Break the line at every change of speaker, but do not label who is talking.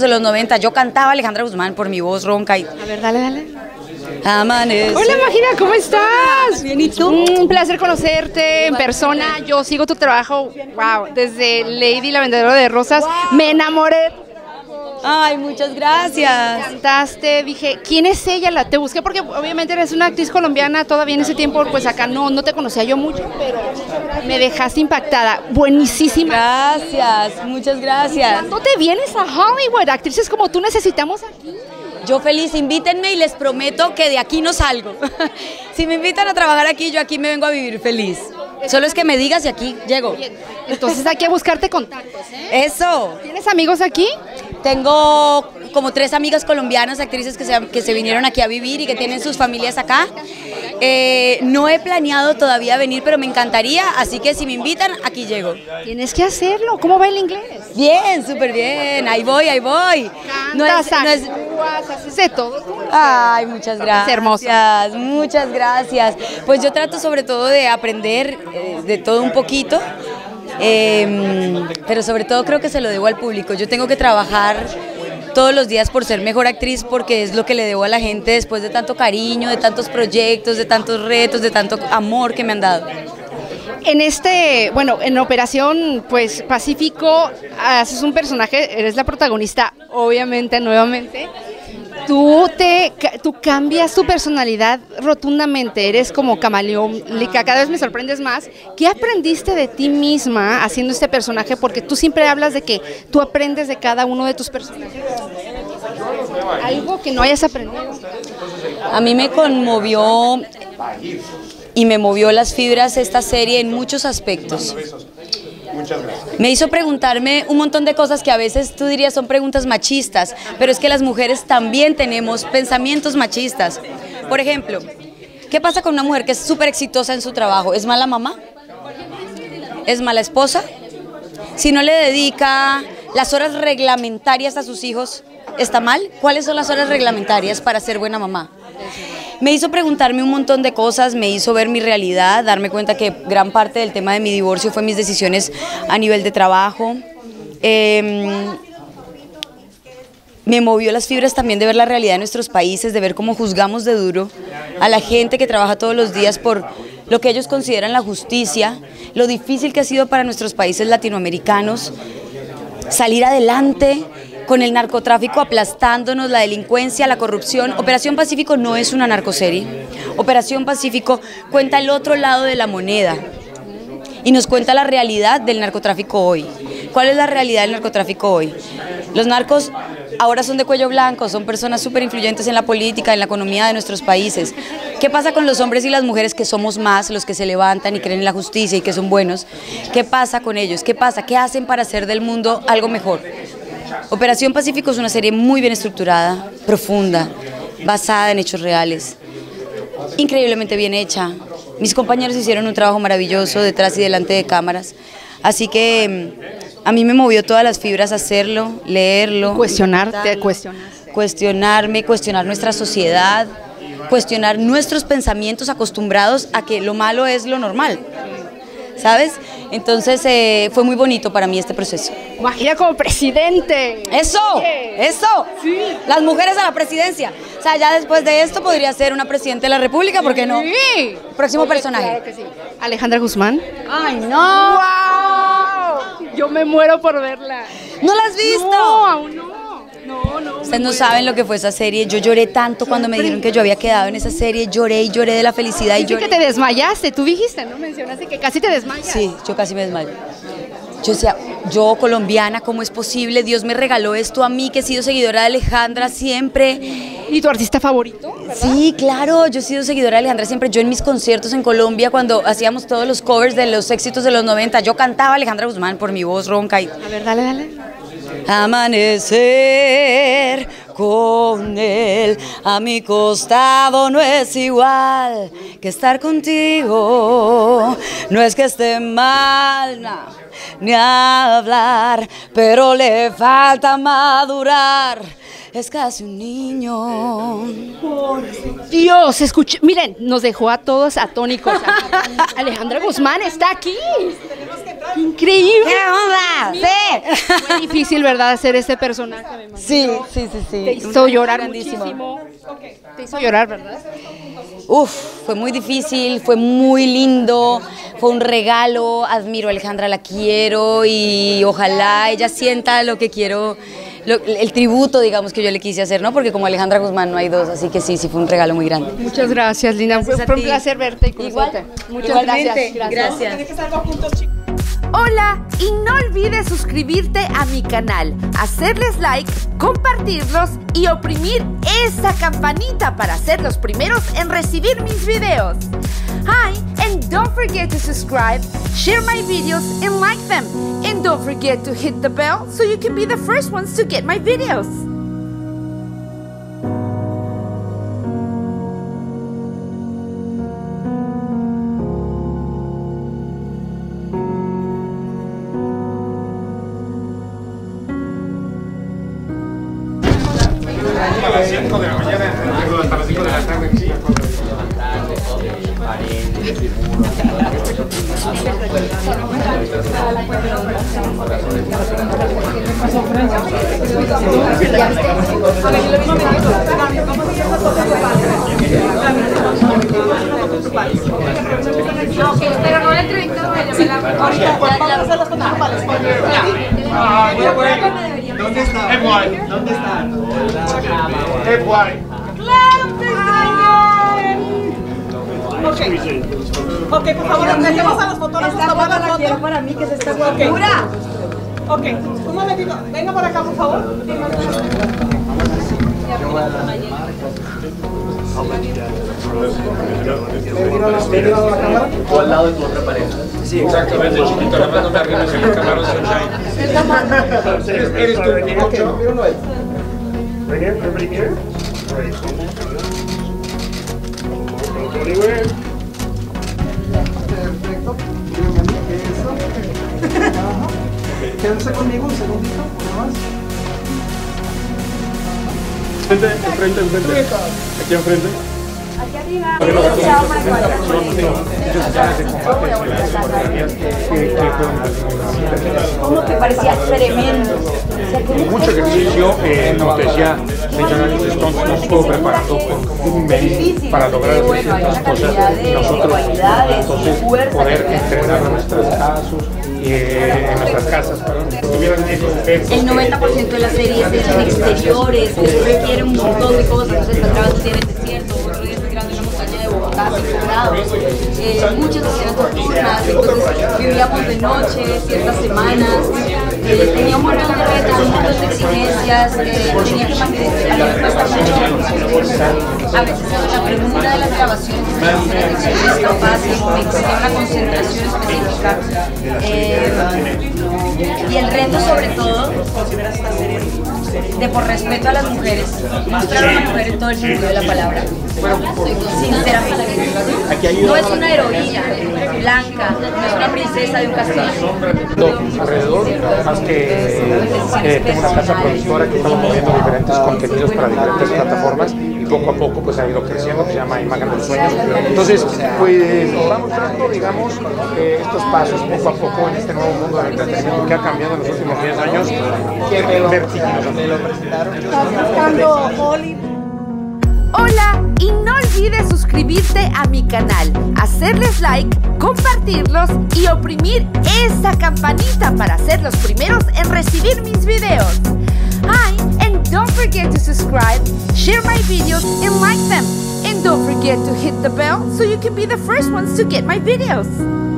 de los 90. Yo cantaba Alejandra Guzmán por mi voz ronca.
A ver, dale, dale.
Amanecer.
Hola, Magina, ¿cómo estás?
Bien, ¿y tú?
Un placer conocerte en persona. Yo sigo tu trabajo, wow, desde Lady, la vendedora de rosas. Me enamoré.
Ay, muchas gracias.
Cantaste, dije, ¿quién es ella? Te busqué porque obviamente eres una actriz colombiana, todavía en ese tiempo, pues acá no te conocía yo mucho, pero me dejaste impactada. Buenísima.
Gracias, muchas gracias.
¿Cuándo te vienes a Hollywood? Actrices como tú necesitamos aquí.
Yo feliz, invítenme y les prometo que de aquí no salgo. Si me invitan a trabajar aquí, yo aquí me vengo a vivir feliz. Solo es que me digas y aquí llego.
Entonces hay que buscarte contactos, ¿eh?
Eso.
¿Tienes amigos aquí?
Tengo como 3 amigas colombianas, actrices que se vinieron aquí a vivir y que tienen sus familias acá. No he planeado todavía venir, pero me encantaría, así que si me invitan, aquí llego.
Tienes que hacerlo. ¿Cómo va el inglés?
Bien, súper bien. Ahí voy, ahí voy.
Cantas, actúas, haces de todo.
Ay, muchas gracias.
Es hermoso.
Muchas gracias. Pues yo trato sobre todo de aprender de todo un poquito. Pero sobre todo creo que se lo debo al público. Yo tengo que trabajar todos los días por ser mejor actriz porque es lo que le debo a la gente después de tanto cariño, de tantos proyectos, de tantos retos, de tanto amor que me han dado.
En Operación pues Pacífico haces un personaje, eres la protagonista, obviamente, nuevamente. Tú cambias tu personalidad rotundamente, eres como camaleónica, cada vez me sorprendes más. ¿Qué aprendiste de ti misma haciendo este personaje? Porque tú siempre hablas de que tú aprendes de cada uno de tus personajes. ¿Algo que no hayas aprendido?
A mí me conmovió y me movió las fibras esta serie en muchos aspectos. Me hizo preguntarme un montón de cosas que a veces tú dirías son preguntas machistas, pero es que las mujeres también tenemos pensamientos machistas. Por ejemplo, ¿qué pasa con una mujer que es súper exitosa en su trabajo? ¿Es mala mamá? ¿Es mala esposa? Si no le dedica las horas reglamentarias a sus hijos, ¿está mal? ¿Cuáles son las horas reglamentarias para ser buena mamá? Me hizo preguntarme un montón de cosas, me hizo ver mi realidad, darme cuenta que gran parte del tema de mi divorcio fue mis decisiones a nivel de trabajo. Me movió las fibras también de ver la realidad de nuestros países, de ver cómo juzgamos de duro a la gente que trabaja todos los días por lo que ellos consideran la justicia, lo difícil que ha sido para nuestros países latinoamericanos salir adelante con el narcotráfico aplastándonos, la delincuencia, la corrupción. Operación Pacífico no es una narcoserie. Operación Pacífico cuenta el otro lado de la moneda y nos cuenta la realidad del narcotráfico hoy. ¿Cuál es la realidad del narcotráfico hoy? Los narcos ahora son de cuello blanco, son personas súper influyentes en la política, en la economía de nuestros países. ¿Qué pasa con los hombres y las mujeres que somos más, los que se levantan y creen en la justicia y que son buenos? ¿Qué pasa con ellos? ¿Qué pasa? ¿Qué hacen para hacer del mundo algo mejor? Operación Pacífico es una serie muy bien estructurada, profunda, basada en hechos reales, increíblemente bien hecha. Mis compañeros hicieron un trabajo maravilloso detrás y delante de cámaras, así que a mí me movió todas las fibras hacerlo, leerlo.
Cuestionarte,
cuestionarme, cuestionar nuestra sociedad, cuestionar nuestros pensamientos acostumbrados a que lo malo es lo normal, ¿sabes? Entonces fue muy bonito para mí este proceso.
Magina como presidente.
¡Eso! ¡Eso! Sí. Las mujeres a la presidencia. O sea, ya después de esto podría ser una presidenta de la República, ¿por qué no?
Sí.
Próximo personaje.
Claro que sí. Alejandra Guzmán.
¡Ay, no!
¡Wow! Yo me muero por verla.
¿No la has visto?
No, aún no. No.
Ustedes no saben lo que fue esa serie. Yo lloré tanto cuando me dijeron que yo había quedado en esa serie. Lloré y lloré de la felicidad.
Dice que te desmayaste. Tú dijiste, ¿no? Mencionaste que casi te desmayas.
Sí, yo casi me desmayo. Yo decía, yo colombiana, ¿cómo es posible? Dios me regaló esto a mí, que he sido seguidora de Alejandra siempre.
¿Y tu artista favorito? ¿Verdad?
Sí, claro, yo he sido seguidora de Alejandra siempre. Yo en mis conciertos en Colombia, cuando hacíamos todos los covers de los éxitos de los 90, yo cantaba Alejandra Guzmán por mi voz ronca.
A ver, dale.
Amanecer con él a mi costado no es igual que estar contigo. No es que esté mal, no, ni hablar, pero le falta madurar. Es casi un niño.
Por Dios, escuché, miren, nos dejó a todos atónicos. Alejandra Guzmán está aquí. Increíble.
¿Qué onda? Sí.
Fue difícil, ¿verdad? Hacer este personaje. Me imagino.
Sí.
Te hizo llorar
Grandísimo.
muchísimo. Te hizo llorar, ¿verdad?
Uf, fue muy difícil, fue muy lindo, fue un regalo, admiro a Alejandra, la quiero y ojalá ella sienta lo que quiero, el tributo, digamos, que yo le quise hacer, ¿no? Porque como Alejandra Guzmán no hay dos, así que sí, fue un regalo muy grande.
Muchas gracias, Lina.
Gracias a
Fue un
ti.
placer verte y
Igual,
conocerte. Muchas
igualmente,
gracias.
gracias.
Hola, y no olvides suscribirte a mi canal, hacerles like, compartirlos y oprimir esa campanita para ser los primeros en recibir mis videos. Hi, and don't forget to subscribe, share my videos and like them. And don't forget to hit the bell so you can be the first ones to get my videos.
A las 5 de la mañana, hasta las 5 de la tarde.
Pero no la entrevista,
¿Dónde está? ¿Dónde está?
Ok, por favor, dejemos a los fotógrafos tomar la foto.
Para mí que se está
¡Pura! Ok, un momentito, venga por acá, por favor.
O al lado de tu otra pareja.
Sí, exactamente, chiquito, nada más no me arrimes en el camarón sunshine. ¿Eres tú, muchacho?
Right here? Everybody here? Right. Anywhere.
Perfecto. Dígame a mí, eso. Quédense conmigo un segundito, nada más.
Enfrente. Aquí enfrente.
Como que parecía tremendo.
Mucho ejercicio, como te decía, nos estuvo preparando por un mes para lograr ciertas cosas. Nosotros, entonces, poder entrenar en nuestras casas,
El 90% de las series es en exteriores, eso requiere un montón de cosas. Entonces, estás grabando un día en el desierto, otro día estás grabando en la montaña de Bogotá, 5 grados, muchas escenas nocturnas, entonces vivíamos de noche, ciertas semanas, tenía un montón de retos, un montón de exigencias, tenía que mantener, a mí me cuesta mucho, a veces la pregunta de las grabaciones es capaz, me exige una concentración específica, y el reto sobre todo, de por respeto a las mujeres, mostrar a una mujer en todo el sentido de la palabra, sinceramente. No es una heroína blanca, no es una princesa de un castillo.
Alrededor, más que tengo una casa productora que estamos moviendo diferentes contenidos para diferentes plataformas y poco a poco pues ha ido creciendo, que se llama Imagen de los Sueños. Entonces, pues vamos dando, digamos, estos pasos poco a poco en este nuevo mundo del entretenimiento que ha cambiado en los últimos 10 años vertiginosamente.
Hola, y no olvides suscribirte a mi canal, hacerles like, compartirlos y oprimir esa campanita para ser los primeros en recibir mis videos. Hi, and don't forget to subscribe, share my videos and like them. And don't forget to hit the bell so you can be the first ones to get my videos.